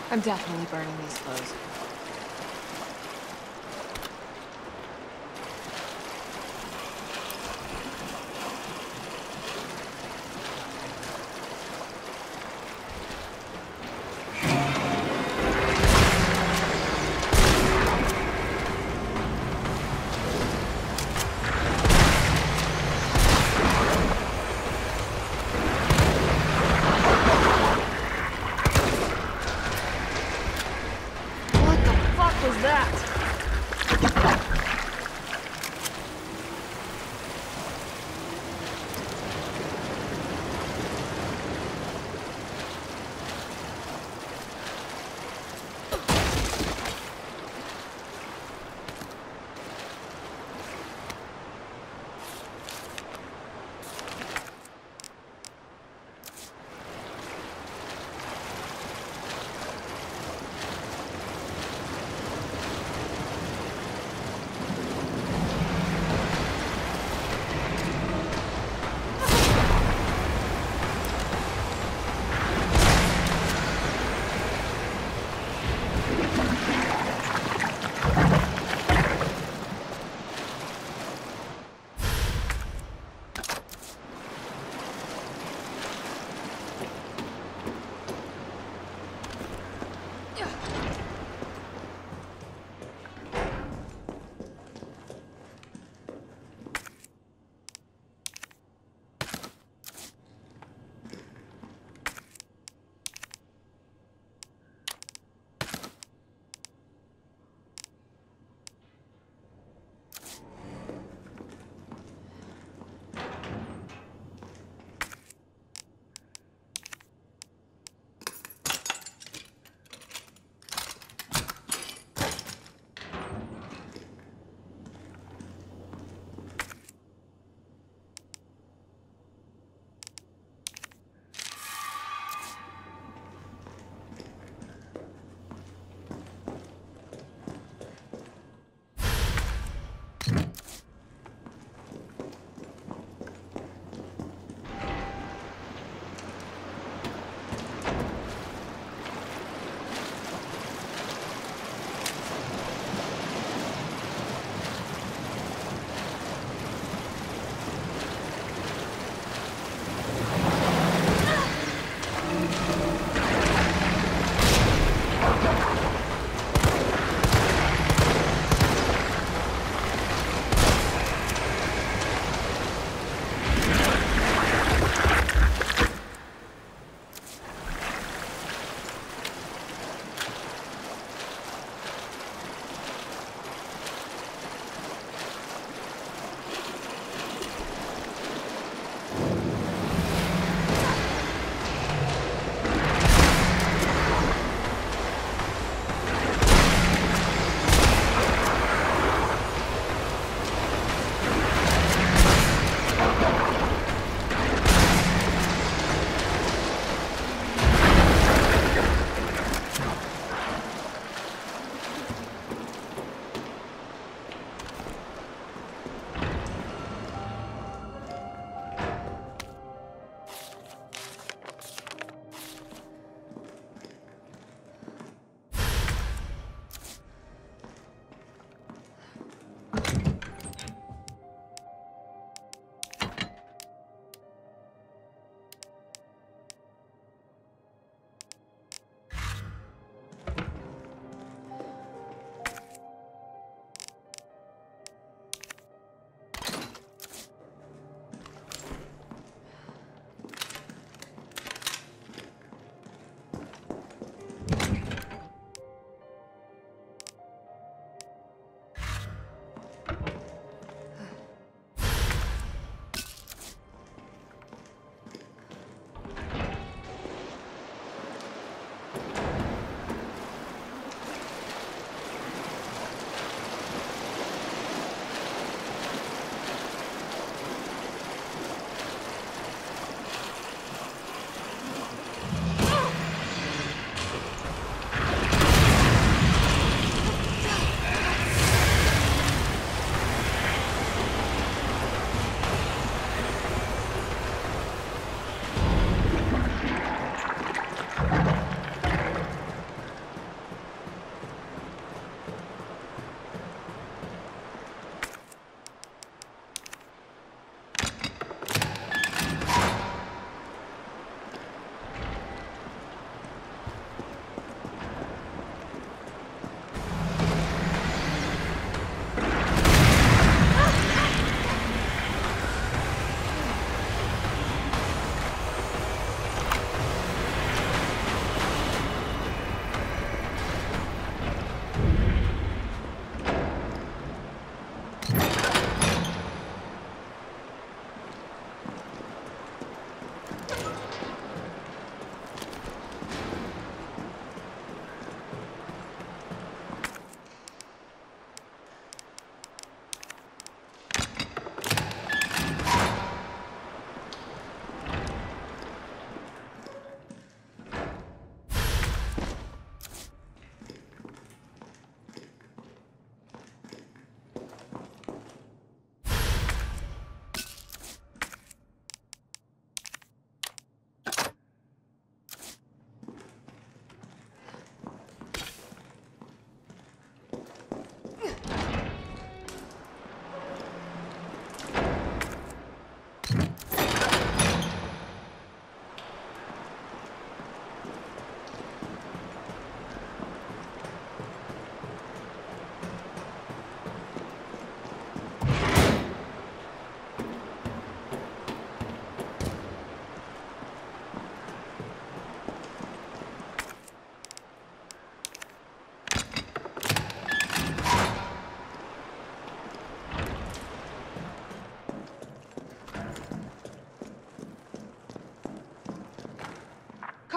I'm definitely burning these clothes.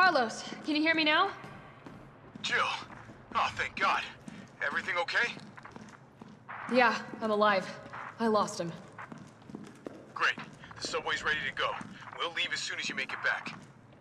Carlos, can you hear me now? Jill! Oh, thank God. Everything okay? Yeah, I'm alive. I lost him. Great. The subway's ready to go. We'll leave as soon as you make it back.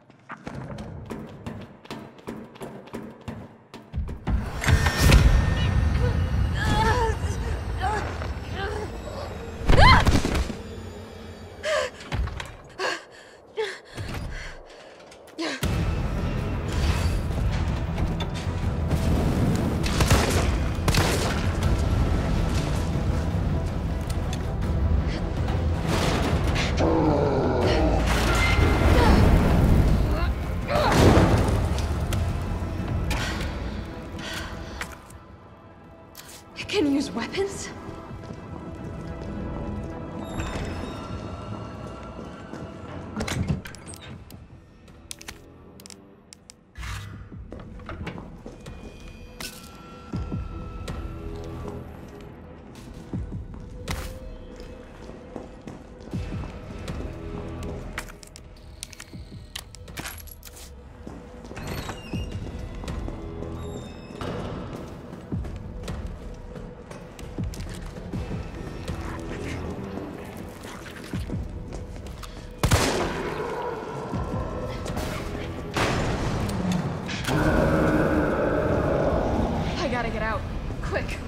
Can you use weapons? I gotta get out. Quick.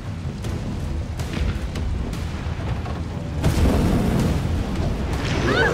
Ah!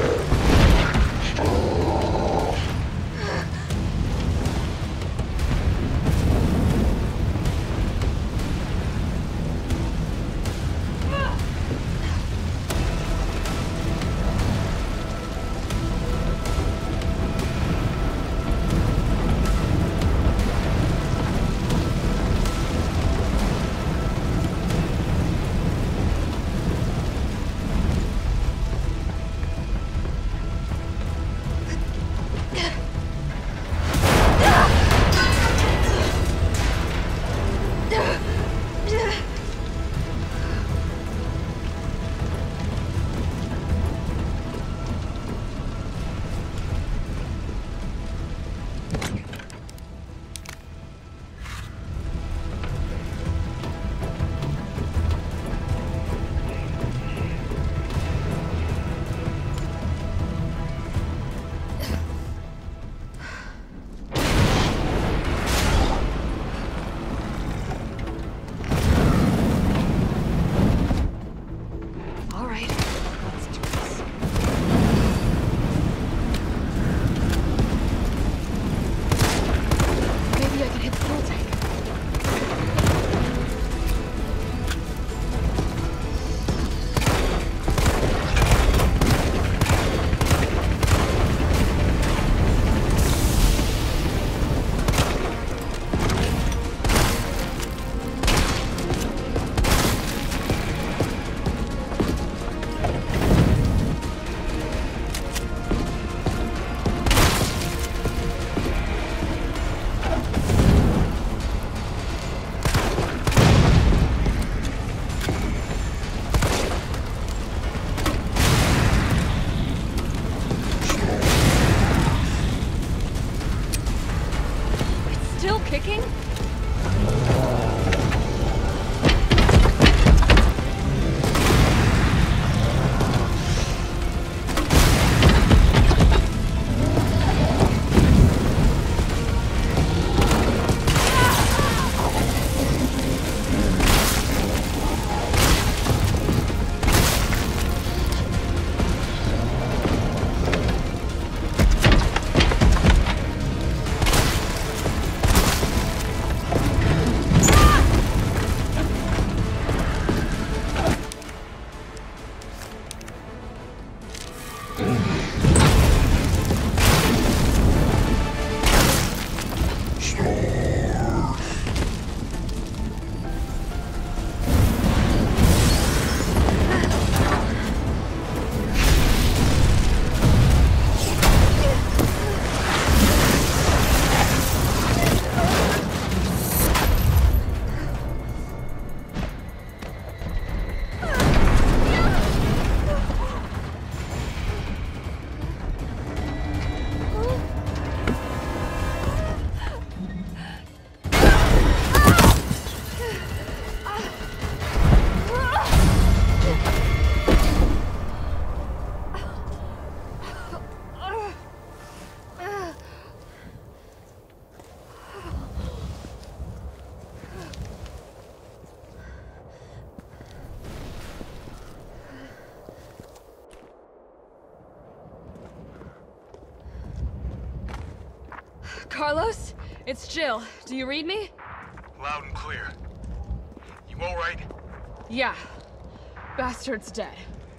Carlos, it's Jill. Do you read me? Loud and clear. You all right? Yeah. Bastard's dead.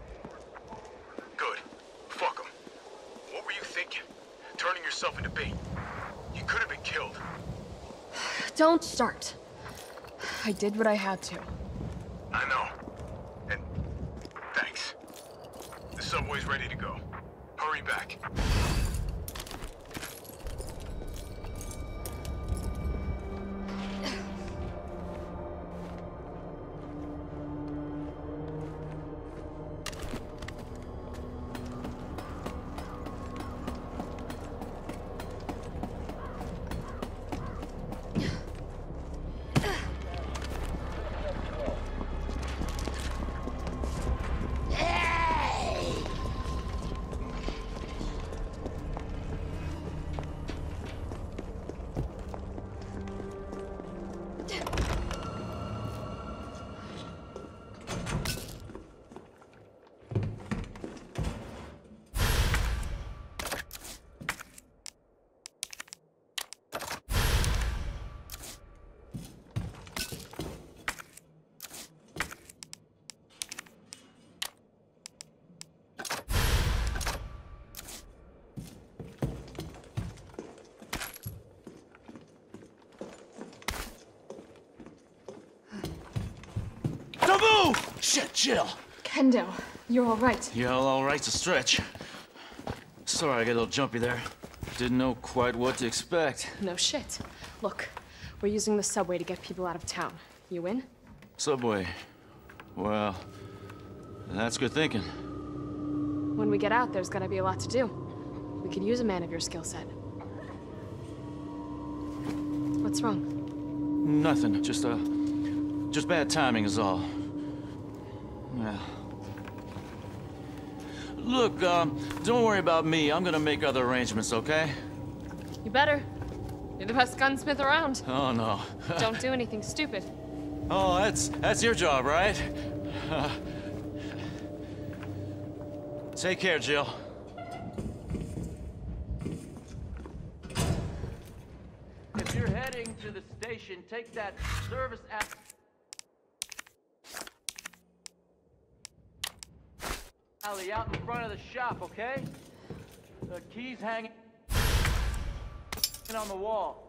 Good. Fuck him. What were you thinking? Turning yourself into bait. You could have been killed. Don't start. I did what I had to. I know. And thanks. The subway's ready to go. Hurry back. Shit, Jill. Kendo, you're all right. Yeah, all right's a stretch. Sorry I got a little jumpy there. Didn't know quite what to expect. No shit. Look, we're using the subway to get people out of town. You in? Subway. Well, that's good thinking. When we get out, there's gonna be a lot to do. We could use a man of your skill set. What's wrong? Nothing. Just bad timing is all. Yeah. Look, don't worry about me. I'm gonna make other arrangements, okay? You better. You're the best gunsmith around. Oh, no. Don't do anything stupid. Oh, that's your job, right? Take care, Jill. If you're heading to the station, take that service app. Alley out in front of the shop, okay? The key's hanging on the wall.